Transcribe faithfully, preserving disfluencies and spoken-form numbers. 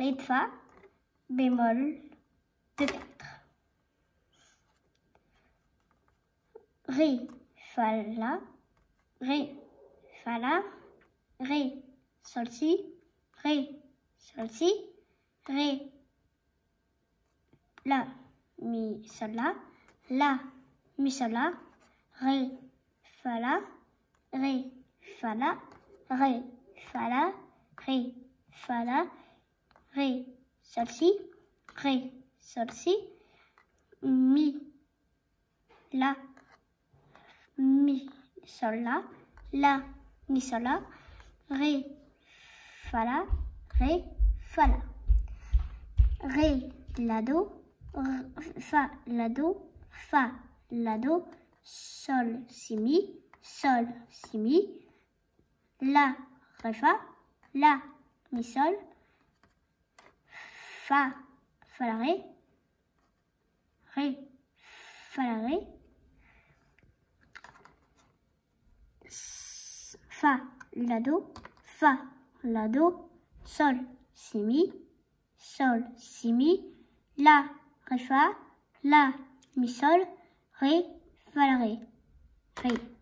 ré de fa, bémol de quatre. Ré, fa, la, ré, fa, la, ré, sol, si, ré, sol, si, ré, la, mi, sol, la, la, mi, sol, la, ré, fa, la, ré, fa, la, ré, fa, la, ré, fa, la, ré, sol, si, ré, sol, si, mi, la, mi, sol, la, la, mi, sol, la, ré, fa, la, ré, fa, la, ré, la, do, fa, la, do, fa, la, do, sol, si, mi, sol, si, mi, la, ré, fa, la, mi, sol, fa, fa, la, ré, ré, fa, la, ré, fa, la, do, fa, la, do, sol, si, mi, sol, si, mi, la, ré, fa, la, mi, sol, ré, fa, la, ré, ré.